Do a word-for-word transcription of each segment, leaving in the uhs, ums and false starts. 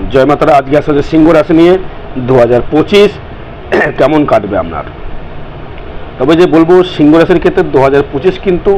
জয় মাতারা। আজকে আসলে সিংহ রাশি নিয়ে দু হাজার পঁচিশ কেমন কাটবে আপনার। তবে যে বলবো সিংহ রাশির ক্ষেত্রে দু হাজার পঁচিশ কিন্তু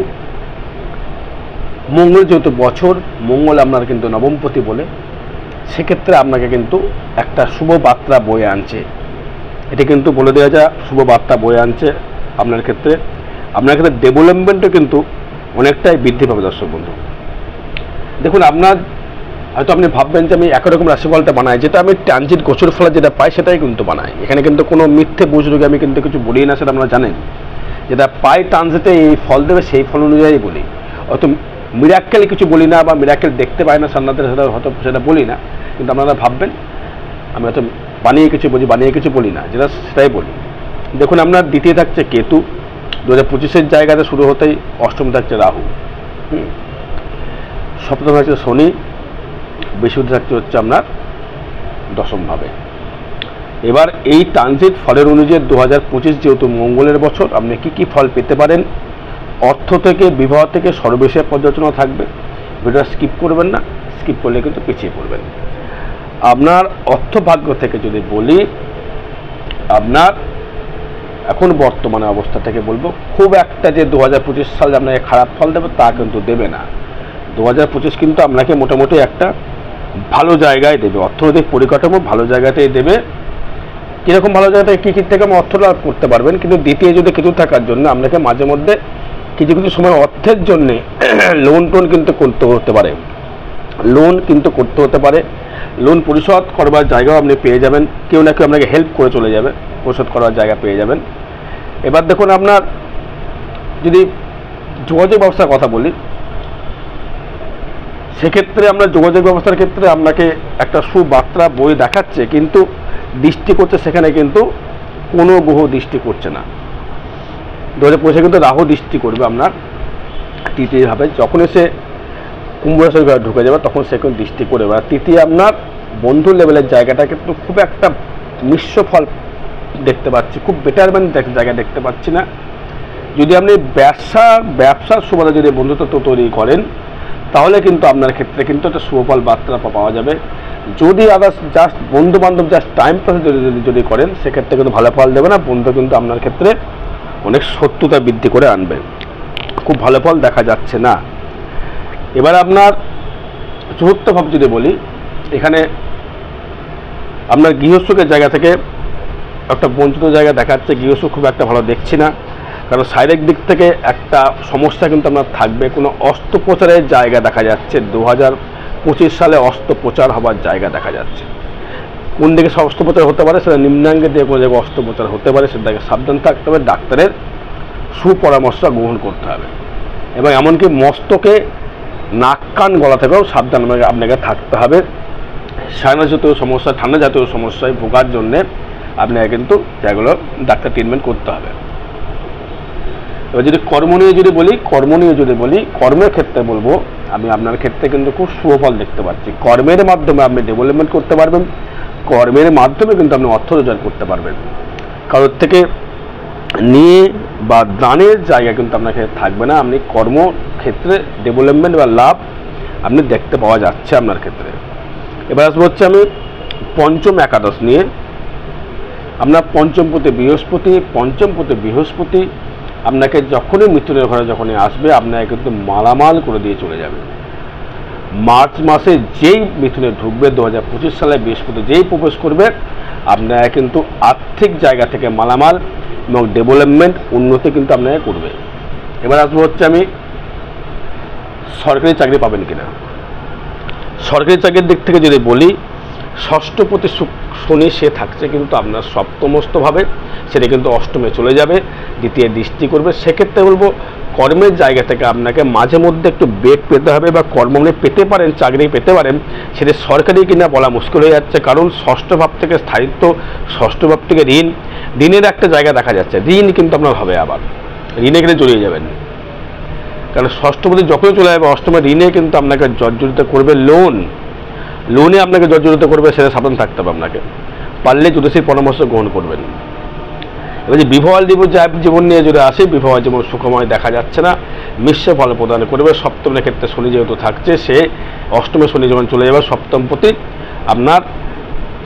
মঙ্গল যেহেতু বছর, মঙ্গল আপনার কিন্তু নবমপতি বলে, সেক্ষেত্রে আপনাকে কিন্তু একটা শুভ বার্তা বয়ে আনছে। এটা কিন্তু বলে দেওয়া যায় শুভ বার্তা বয়ে আনছে আপনার ক্ষেত্রে। আপনার ক্ষেত্রে ডেভেলপমেন্টও কিন্তু অনেকটাই বৃদ্ধি পাবে দর্শক বন্ধু। দেখুন, আপনার হয়তো আপনি ভাববেন যে আমি একরকম রাশিফলটা বানাই, যেটা আমি ট্রানজিট গোচর ফলে যেটা পাই সেটাই কিন্তু বানাই। এখানে কিন্তু কোনো মিথ্যে বুঝরোগে আমি কিন্তু কিছু বলি না, সেটা আপনারা জানেন। যেটা পাই ট্রানজিটে এই ফল দেবে সেই ফল অনুযায়ী বলি। হয়তো মিরাক্কেল কিছু বলি না, বা মিরাক্কেল দেখতে পাই না সান্নাতে, সেটা হয়তো সেটা বলি না। কিন্তু আপনারা ভাববেন আমি হয়তো বানিয়ে কিছু বলি, বানিয়ে কিছু বলি না, যেটা সেটাই বলি। দেখুন, আপনার দ্বিতীয় থাকছে কেতু, দু হাজার পঁচিশের জায়গাতে শুরু হতেই অষ্টম থাকছে রাহু, হুম সপ্তম থাকছে শনি, বৃহস্পতি থাকছে হচ্ছে আপনার দশমভাবে। এবার এই ট্রানজিট ফলের অনুযায়ী দু হাজার পঁচিশ যেহেতু মঙ্গলের বছর, আপনি কী কী ফল পেতে পারেন, অর্থ থেকে বিবাহ থেকে সর্বশেষ পর্যালোচনা থাকবে। ভিডিওটা স্কিপ করবেন না, স্কিপ করলে কিন্তু পিছিয়ে পড়বেন। আপনার অর্থভাগ্য থেকে যদি বলি, আপনার এখন বর্তমানে অবস্থা থেকে বলবো খুব একটা যে দু হাজার পঁচিশ সালে আপনাকে খারাপ ফল দেবে তা কিন্তু দেবে না। দু হাজার পঁচিশ কিন্তু আপনাকে মোটামুটি একটা ভালো জায়গায় দেবে, অর্থনৈতিক পরিকাঠামো ভালো জায়গাতেই দেবে। কীরকম ভালো জায়গাতে কী কী থেকে আপনি অর্থ লাভ করতে পারবেন, কিন্তু দ্বিতীয় যদি কিছু থাকার জন্য আপনাকে মাঝে মধ্যে কিছু কিছু সময় অর্থের জন্যে লোন টোন কিন্তু করতে হতে পারে, লোন কিন্তু করতে হতে পারে। লোন পরিশোধ করবার জায়গাও আপনি পেয়ে যাবেন, কেউ না কেউ আপনাকে হেল্প করে চলে যাবে, পরিশোধ করার জায়গা পেয়ে যাবেন। এবার দেখুন, আপনার যদি যোগাযোগ ব্যবস্থার কথা বলি, সেক্ষেত্রে আমরা যোগাযোগ ব্যবস্থার ক্ষেত্রে আপনাকে একটা সুবার্তা বই দেখাচ্ছে, কিন্তু দৃষ্টি করছে সেখানে কিন্তু কোনো গ্রহ দৃষ্টি করছে না। দু হাজার পঁচিশে কিন্তু রাহু দৃষ্টি করবে আপনার তৃতীয়ভাবে। যখন সে কুম্ভ রাশির ঘরে ঢুকে যাবে তখন সে কিন্তু দৃষ্টি করবে। আর তৃতীয় আপনার বন্ধু লেভেলের জায়গাটা কিন্তু খুব একটা মিশ্র ফল দেখতে পাচ্ছি, খুব বেটারমেন্ট জায়গা দেখতে পাচ্ছি না। যদি আপনি ব্যবসা ব্যবসার সুবাদে যদি বন্ধুত্ব তৈরি করেন, তাহলে কিন্তু আপনার ক্ষেত্রে কিন্তু একটা শুভফল বার্তা পাওয়া যাবে। যদি আদার্স জাস্ট বন্ধু বান্ধব জাস্ট টাইম পাসে যদি যদি করেন, সেক্ষেত্রে কিন্তু ভালো ফল দেবে না। বন্ধু কিন্তু আপনার ক্ষেত্রে অনেক শত্রুতা বৃদ্ধি করে আনবে, খুব ভালো ফল দেখা যাচ্ছে না। এবার আপনার চতুর্থ ভাব যদি বলি, এখানে আপনার গৃহসুখের জায়গা থেকে একটা বঞ্চিত জায়গা দেখাচ্ছে। গৃহসুখ খুব একটা ভালো দেখছি না, কারণ শারীরিক দিক থেকে একটা সমস্যা কিন্তু আপনার থাকবে। কোনো অস্ত্রোপচারের জায়গা দেখা যাচ্ছে, দু হাজার পঁচিশ সালে অস্ত্রোপচার হবার জায়গা দেখা যাচ্ছে। কোন দিকে অস্ত্রোপচার হতে পারে, সেটা নিম্নাঙ্গের দিকে কোনো জায়গায় অস্ত্রোপচার হতে পারে, সেটাকে সাবধান থাকতে হবে, ডাক্তারের সুপরামর্শ গ্রহণ করতে হবে। এবং এমনকি মস্তকে নাক কান গলা থেকেও সাবধান আপনাকে থাকতে হবে। সাইনাস জাতীয় সমস্যা, ঠান্ডা জাতীয় সমস্যায় ভোগার জন্যে আপনাকে কিন্তু যেগুলো ডাক্তার ট্রিটমেন্ট করতে হবে। এবার যদি কর্ম নিয়ে যদি বলি, কর্ম নিয়ে যদি বলি কর্মের ক্ষেত্রে বলবো আমি আপনার ক্ষেত্রে কিন্তু খুব সুফল দেখতে পাচ্ছি। কর্মের মাধ্যমে আপনি ডেভেলপমেন্ট করতে পারবেন, কর্মের মাধ্যমে কিন্তু আপনি অর্থ রোজগার করতে পারবেন। কারোর থেকে নিয়ে বা দানের জায়গা কিন্তু আপনাকে থাকবে না। আপনি কর্মক্ষেত্রে ডেভেলপমেন্ট বা লাভ আপনি দেখতে পাওয়া যাচ্ছে আপনার ক্ষেত্রে। এবার আসবো হচ্ছে আমি পঞ্চম একাদশ নিয়ে। আপনার পঞ্চমপতি বৃহস্পতি, পঞ্চমপতি বৃহস্পতি আপনাকে যখনই মিথুনের ঘরে যখনই আসবে, আপনাকে কিন্তু মালামাল করে দিয়ে চলে যাবে। মার্চ মাসে যেই মিথুনে ঢুকবে, দু হাজার পঁচিশ সালে বৃহস্পতি যেই প্রবেশ করবে, আপনারা কিন্তু আর্থিক জায়গা থেকে মালামাল এবং ডেভেলপমেন্ট উন্নতি কিন্তু আপনাকে করবে। এবার আসবো হচ্ছে আমি সরকারি চাকরি পাবেন কিনা। সরকারি চাকরির দিক থেকে যদি বলি, ষষ্ঠপতি শনি সে থাকছে কিন্তু আপনার সপ্তমস্তভাবে, সেটা কিন্তু অষ্টমে চলে যাবে, দ্বিতীয় দৃষ্টি করবে। সেক্ষেত্রে বলবো কর্মের জায়গা থেকে আপনাকে মাঝে মধ্যে একটু বেগ পেতে হবে, বা কর্ম আপনি পেতে পারেন, চাকরি পেতে পারেন, সেটা সরকারি কিনা বলা মুশকিল হয়ে যাচ্ছে। কারণ ষষ্ঠ ভাব থেকে স্থায়িত্ব, ষষ্ঠ ভাব থেকে ঋণ, ঋণের একটা জায়গা দেখা যাচ্ছে। ঋণ কিন্তু আপনার হবে, আবার ঋণে গেলে জড়িয়ে যাবেন। কারণ ষষ্ঠপতি যখনই চলে যাবে অষ্টমে, ঋণে কিন্তু আপনাকে জর্জরিত করবে। লোন লোনে আপনাকে জর্জরিত করবে, সেটা সাবধান থাকতে হবে আপনাকে। পারলে জ্যোতিষীর পরামর্শ গ্রহণ করবেন। এবার যে বিবাহ জীবন নিয়ে যদি আসে, বিবাহ জীবন সুখময় দেখা যাচ্ছে না, মিশ্র ফল প্রদান করবে। সপ্তমের ক্ষেত্রে শনি যেহেতু থাকছে, সে অষ্টমে শনি যখন চলে যাবে, সপ্তমপতি আপনার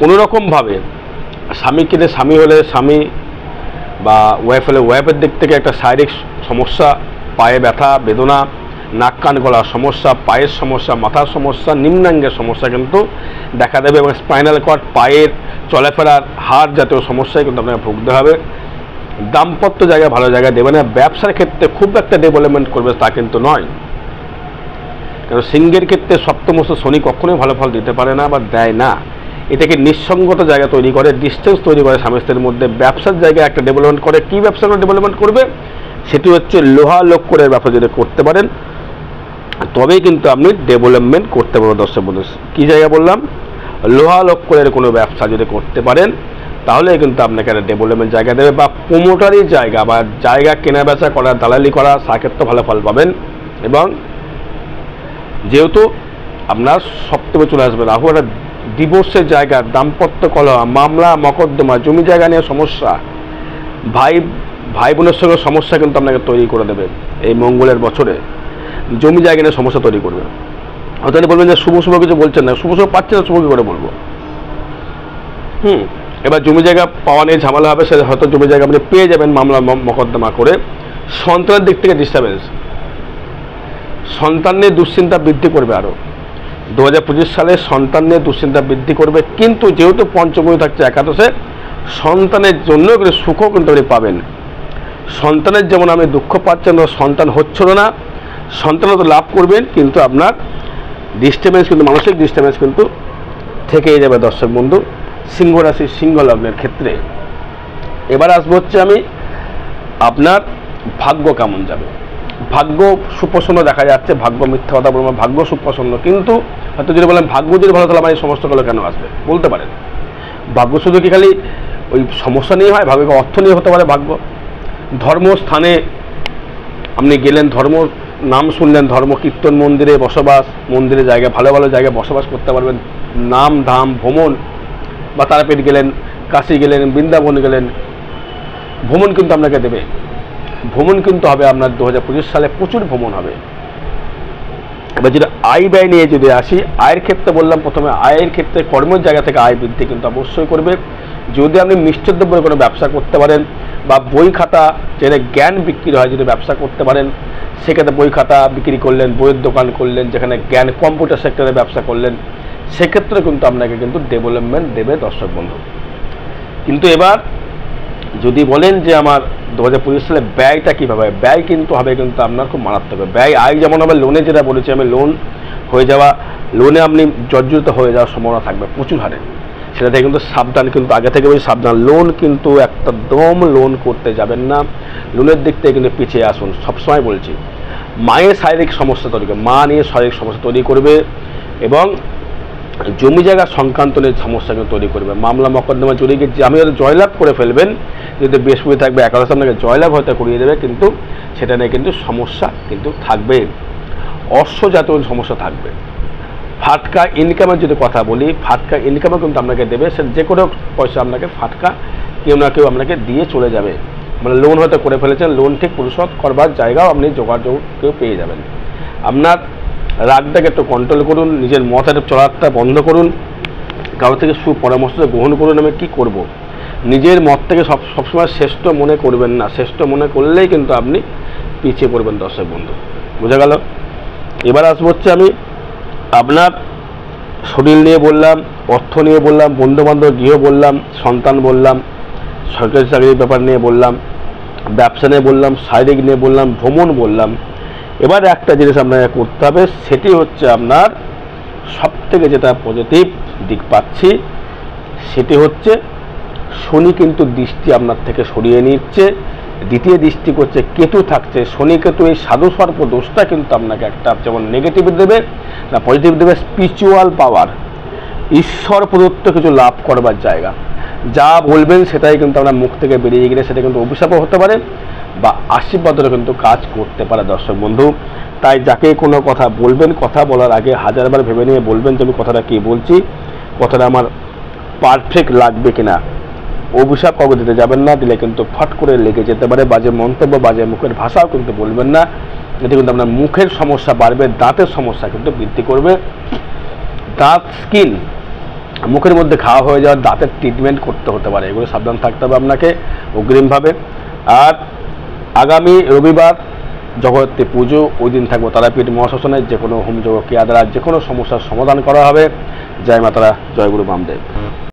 কোনো রকমভাবে স্বামী কিনে স্বামী হলে স্বামী বা ওয়াইফ হলে ওয়াইফের দিক থেকে একটা শারীরিক সমস্যা, পায়ে ব্যথা বেদনা, নাক কান গলার সমস্যা, পায়ের সমস্যা, মাথার সমস্যা, নিম্নাঙ্গের সমস্যা কিন্তু দেখা দেবে এবং স্পাইনাল কর্ড, পায়ের চলাফেরার হাড় জাতীয় সমস্যায় কিন্তু আপনাকে ভুগতে হবে। দাম্পত্য জায়গায় ভালো জায়গায় দেবে না। ব্যবসার ক্ষেত্রে খুব একটা ডেভেলপমেন্ট করবে তা কিন্তু নয়, কারণ সিংহের ক্ষেত্রে সপ্তমস্ত শনি কখনোই ভালো ফল দিতে পারে না বা দেয় না। এটাকে নিঃসঙ্গত জায়গা তৈরি করে, ডিস্টেন্স তৈরি করে স্বামী স্ত্রীর মধ্যে। ব্যবসার জায়গায় একটা ডেভেলপমেন্ট করে। কী ব্যবসা ডেভেলপমেন্ট করবে? সেটি হচ্ছে লোহা লক্করের ব্যবসা যদি করতে পারেন তবেই কিন্তু আপনি ডেভেলপমেন্ট করতে পারবেন। দর্শক বন্ধু, কী জায়গা বললাম? লোহা লক্করের কোনো ব্যবসা যদি করতে পারেন তাহলে কিন্তু আপনাকে একটা ডেভেলপমেন্ট জায়গা দেবে, বা প্রোমোটারি জায়গা বা জায়গা কেনা বেচা করা, দালালি করা, সেক্ষেত্রে ভালো ফল পাবেন। এবং যেহেতু আপনার সপ্তমে চলে আসবে রাহু, একটা ডিভোর্সের জায়গা, দাম্পত্য কলহ, মামলা মকদ্দমা, জমি জায়গা নিয়ে সমস্যা, ভাই ভাই বোনের সঙ্গে সমস্যা কিন্তু আপনাকে তৈরি করে দেবে। এই মঙ্গলের বছরে জমি জায়গা নিয়ে সমস্যা তৈরি করবে। হয়তো বলবেন যে শুভ শুভ কিছু বলছেন না, শুভ শুভ পাচ্ছেন না, শুভ কী করে বলবো? হুম এবার জমি জায়গা পাওয়া নিয়ে ঝামেলা হবে, সে হয়তো জমি জায়গা আপনি পেয়ে যাবেন মামলা মকদ্দমা করে। সন্তানের দিক থেকে ডিস্টার্বেন্স, সন্তান নিয়ে দুশ্চিন্তা বৃদ্ধি করবে। আরও দু হাজার পঁচিশ সালে সন্তান নিয়ে দুশ্চিন্তা বৃদ্ধি করবে, কিন্তু যেহেতু পঞ্চমী থাকছে একাদশে, সন্তানের জন্য কিন্তু সুখও কিন্তু আপনি পাবেন। সন্তানের যেমন আপনি দুঃখ পাচ্ছেন, সন্তান হচ্ছিল না, সন্তানও তো লাভ করবেন, কিন্তু আপনার ডিস্টার্বেন্স কিন্তু মানসিক ডিস্টার্বেন্স কিন্তু থেকেই যাবে। দর্শক বন্ধু, সিংহ রাশি সিংহ লগ্নের ক্ষেত্রে এবার আসবো হচ্ছে আমি আপনার ভাগ্য কেমন যাবে। ভাগ্য সুপ্রসন্ন দেখা যাচ্ছে, ভাগ্য মিথ্যা কথা বলবো, ভাগ্য সুপ্রসন্ন, কিন্তু হয়তো যদি বলেন ভাগ্য যদি ভালো তাহলে আমার এই সমস্যাগুলো কেন আসবে, বলতে পারেন। ভাগ্য শুধু কি খালি ওই সমস্যা নিয়ে হয়? ভাগ্য অর্থ নিয়ে হতে পারে। ভাগ্য ধর্মস্থানে আপনি গেলেন, ধর্ম নাম শুনলেন, ধর্ম কীর্তন মন্দিরে বসবাস, মন্দিরে জায়গায় ভালো ভালো জায়গায় বসবাস করতে পারবেন। নাম ধাম ভ্রমণ, বা তারাপীঠ গেলেন, কাশী গেলেন, বৃন্দাবন গেলেন, ভ্রমণ কিন্তু আপনাকে দেবে। ভ্রমণ কিন্তু হবে আপনার দু হাজার পঁচিশ সালে প্রচুর ভ্রমণ হবে। এবার যদি আয় ব্যয় নিয়ে যদি আসি, আয়ের ক্ষেত্রে বললাম প্রথমে, আয়ের ক্ষেত্রে কর্মের জায়গা থেকে আয় বৃদ্ধি কিন্তু অবশ্যই করবে। যদি আপনি মিষ্টির দ্রব্যের কোনো ব্যবসা করতে পারেন, বা বই খাতা যেখানে জ্ঞান বিক্রি হয় যদি ব্যবসা করতে পারেন, সেক্ষেত্রে বই খাতা বিক্রি করলেন, বইয়ের দোকান করলেন, যেখানে জ্ঞান কম্পিউটার সেক্টরে ব্যবসা করলেন, সেক্ষেত্রে কিন্তু আপনাকে কিন্তু ডেভেলপমেন্ট দেবে। দর্শক বন্ধু, কিন্তু এবার যদি বলেন যে আমার দু হাজার পঁচিশ সালে ব্যয়টা কীভাবে, ব্যয় কিন্তু হবে কিন্তু আপনার খুব মারাত্মক হবে। ব্যয় আয় যেমন হবে, লোনে যেটা বলেছি আমি, লোন হয়ে যাওয়া, লোনে আপনি জর্জরিত হয়ে যাওয়ার সম্ভাবনা থাকবে প্রচুর হারে। সেটা থেকে কিন্তু সাবধান, কিন্তু আগে থেকে বলি সাবধান। লোন কিন্তু একটা দম লোন করতে যাবেন না, লোনের দিক থেকে কিন্তু পিছিয়ে আসুন। সবসময় বলছি, মায়ের শারীরিক সমস্যা তৈরি করবে, মা নিয়ে শারীরিক সমস্যা তৈরি করবে, এবং জমি জায়গা সংক্রান্ত নিয়ে সমস্যা কিন্তু তৈরি করবে। মামলা মকদ্দমা জড়িয়ে গিয়ে আমি হয়তো জয়লাভ করে ফেলবেন, যদি বৃহস্পতি থাকবে একাদশ আপনাকে জয়লাভ হয়তো করিয়ে দেবে, কিন্তু সেটা নিয়ে কিন্তু সমস্যা কিন্তু থাকবে, অশ্বজাতীয় সমস্যা থাকবে। ফাটকা ইনকামের যদি কথা বলি, ফাটকা ইনকামও কিন্তু আপনাকে দেবে। সে যে কোনো পয়সা আপনাকে ফাটকা কেউ না কেউ আপনাকে দিয়ে চলে যাবে। মানে লোন হয়তো করে ফেলেছেন, লোন ঠিক পরিশোধ করবার জায়গাও আপনি যোগাযোগ কেউ পেয়ে যাবেন। আপনার রাগটাকে একটু কন্ট্রোল করুন, নিজের মতের চলাটা বন্ধ করুন, কারো থেকে সুপরামর্শ গ্রহণ করুন আমি কী করব। নিজের মত থেকে সব সবসময় শ্রেষ্ঠ মনে করবেন না, শ্রেষ্ঠ মনে করলেই কিন্তু আপনি পিছিয়ে পড়বেন। দর্শক বন্ধু, বোঝা গেল? এবার আসবো হচ্ছে আমি আপনার শরীর নিয়ে বললাম, অর্থ নিয়ে বললাম, বন্ধুবান্ধব গৃহ বললাম, সন্তান বললাম, সরকারি চাকরির ব্যাপার নিয়ে বললাম, ব্যবসা নিয়ে বললাম, শারীরিক নিয়ে বললাম, ভ্রমণ বললাম। এবার একটা জিনিস আপনাকে করতে হবে, সেটি হচ্ছে আপনার সব থেকে যেটা পজিটিভ দিক পাচ্ছি, সেটি হচ্ছে শনি কিন্তু দৃষ্টি আপনার থেকে সরিয়ে নিচ্ছে, দ্বিতীয় দৃষ্টি করছে, কেতু থাকছে। শনি কেতু এই সাধু সর্প দোষটা কিন্তু আপনাকে একটা যেমন নেগেটিভ দেবে না পজিটিভ দেবে, স্পিরিচুয়াল পাওয়ার, ঈশ্বর প্রদত্ত কিছু লাভ করবার জায়গা। যা বলবেন সেটাই কিন্তু আপনার মুখ থেকে বেরিয়ে গেলে সেটা কিন্তু অভিশাপও হতে পারে, বা আশীর্বাদেরও কিন্তু কাজ করতে পারে। দর্শক বন্ধু, তাই যাকে কোনো কথা বলবেন, কথা বলার আগে হাজারবার ভেবে নিয়ে বলবেন যে আমি কথাটা কী বলছি, কথাটা আমার পারফেক্ট লাগবে কিনা। অভিশাপ কাউকে দিতে যাবেন না, দিলে কিন্তু ফট করে লেগে যেতে পারে। বাজে মন্তব্য, বাজে মুখের ভাষাও কিন্তু বলবেন না, এতে কিন্তু আপনার মুখের সমস্যা বাড়বে, দাঁতের সমস্যা কিন্তু বৃদ্ধি করবে। দাঁত, স্কিন মুখের মধ্যে ঘা হয়ে যাওয়ার দাঁতের ট্রিটমেন্ট করতে হতে পারে, এগুলো সাবধান থাকতে হবে আপনাকে অগ্রিমভাবে। আর আগামী রবিবার জগদ্ধাত্রী পুজো, ওই দিন থাকবো তারাপীঠ মহাশ্মশানে, যে কোনো হোমযজ্ঞ ক্রিয়া দ্বারা যে কোনো সমস্যার সমাধান করা হবে। জয় মাতারা, জয় গুরু বামদেব।